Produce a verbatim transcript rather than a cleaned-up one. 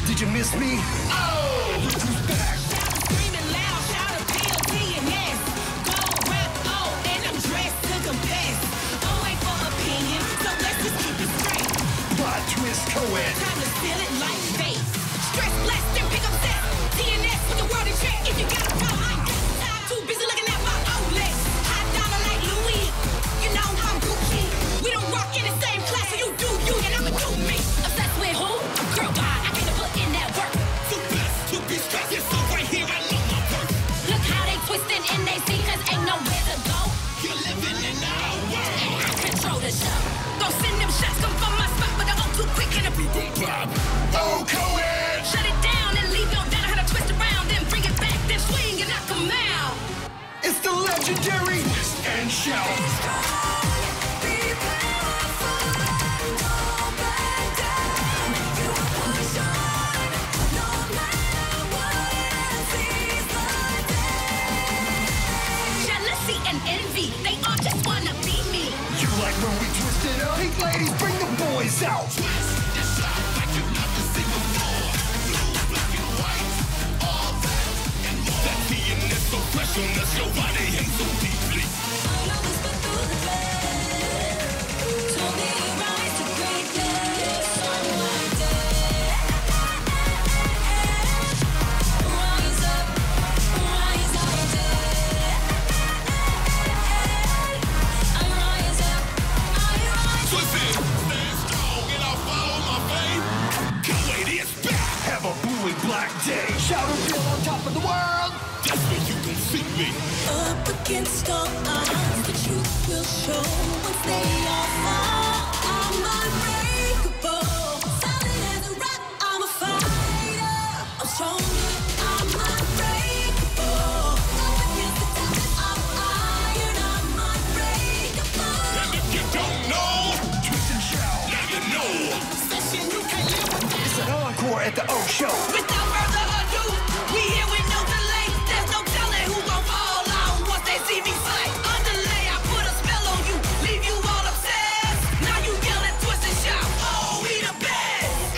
Did you miss me? Oh! Look who's back! Shout screaming loud, shout a P O T and S. Gold rap, oh, and I'm dressed to confess. Oh, ain't for opinion, so let's just keep it straight. Plot twist co-ed. Time to steal it like fate. Stress blessed and pick up set. T N S with the world in check. If you got a problem, I ain't got time. Too busy looking at my Rolex. High dollar like Louis. You know I'm Gucci. We don't rock in the same class, so you do you and I'ma do me. Obsessed with who? Girl, why? I can't put in that work. Too blessed to be stressed. Yes, so right here I love my work. Look how they twisting and they see, cause ain't nowhere to go. You're living in our world. And I control the show. Go send them shots, come from my spot, but the O too quick and the beat boom pop. Oh, co-ed! Shut it down and leave no doubt how to twist around, then bring it back, then swing and knock 'em out. It's the legendary Twist and Shout. Jealousy and envy, they all just wanna be me. You like when we twist it up? Pink ladies, bring the boys out. Twist and shout like you've never seen before. Blue, black, and white. All that and more. That T N S so fresh on us, your body and so deeply. Twist it, stand strong, and I'll follow my fame. Co-ed is back. Have a blue and black day. Shout and feel on top of the world. That's where you can see me. Up against all odds, the truth will show once they all fall. I'm unbreakable, solid as a rock. I'm a fighter, I'm stronger. I'm unbreakable. Up against the toughest of iron, I'm unbreakable. And if you don't know, Twist and Shout. now you know. Session, you can't live with It's an encore at the O Show. With